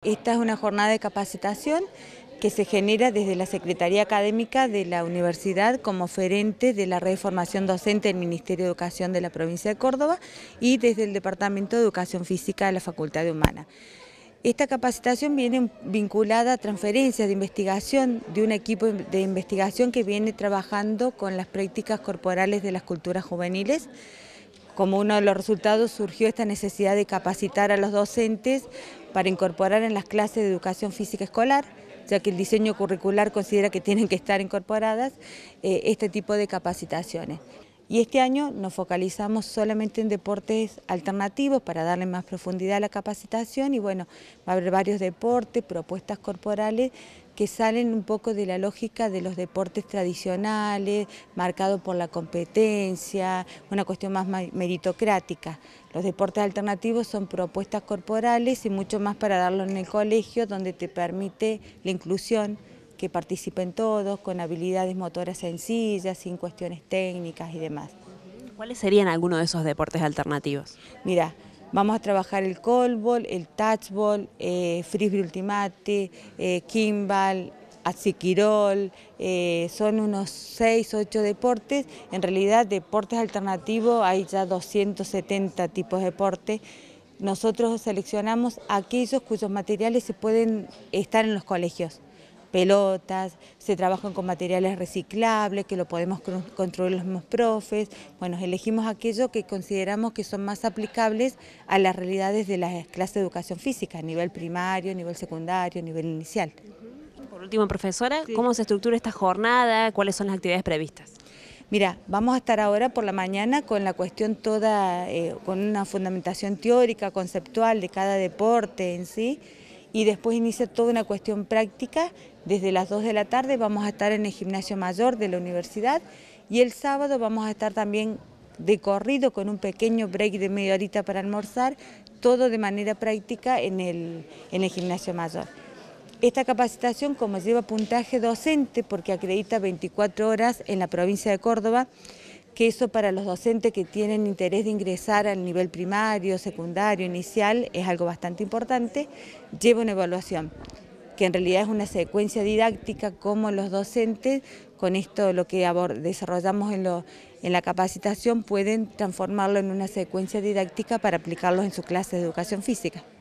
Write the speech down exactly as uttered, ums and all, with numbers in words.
esta es una jornada de capacitación que se genera desde la Secretaría Académica de la Universidad como oferente de la red de formación docente del Ministerio de Educación de la provincia de Córdoba y desde el Departamento de Educación Física de la Facultad de Humana. Esta capacitación viene vinculada a transferencias de investigación de un equipo de investigación que viene trabajando con las prácticas corporales de las culturas juveniles. Como uno de los resultados surgió esta necesidad de capacitar a los docentes para incorporar en las clases de educación física escolar, ya que el diseño curricular considera que tienen que estar incorporadas eh, este tipo de capacitaciones. Y este año nos focalizamos solamente en deportes alternativos para darle más profundidad a la capacitación y bueno, va a haber varios deportes, propuestas corporales que salen un poco de la lógica de los deportes tradicionales, marcados por la competencia, una cuestión más meritocrática. Los deportes alternativos son propuestas corporales y mucho más para darlo en el colegio, donde te permite la inclusión, que participen todos, con habilidades motoras sencillas, sin cuestiones técnicas y demás. ¿Cuáles serían algunos de esos deportes alternativos? Mira, vamos a trabajar el callball, el touchball, eh, frisbee ultimate, eh, kimball, atziquirol, eh, son unos seis, ocho deportes. En realidad, deportes alternativos hay ya doscientos setenta tipos de deportes. Nosotros seleccionamos aquellos cuyos materiales se pueden estar en los colegios. Pelotas, se trabajan con materiales reciclables, que lo podemos construir los mismos profes. Bueno, elegimos aquellos que consideramos que son más aplicables a las realidades de las clases de educación física, a nivel primario, nivel secundario, nivel inicial. Por último, profesora, Sí. ¿Cómo se estructura esta jornada? ¿Cuáles son las actividades previstas? Mira, vamos a estar ahora por la mañana con la cuestión toda, eh, con una fundamentación teórica, conceptual de cada deporte en sí, y después inicia toda una cuestión práctica. Desde las dos de la tarde vamos a estar en el gimnasio mayor de la universidad y el sábado vamos a estar también de corrido con un pequeño break de media horita para almorzar, todo de manera práctica en el, en el gimnasio mayor. Esta capacitación, como lleva puntaje docente, porque acredita veinticuatro horas en la provincia de Córdoba, que eso para los docentes que tienen interés de ingresar al nivel primario, secundario, inicial, es algo bastante importante, lleva una evaluación, que en realidad es una secuencia didáctica como los docentes, con esto lo que desarrollamos en, lo, en la capacitación, pueden transformarlo en una secuencia didáctica para aplicarlo en su clase de educación física.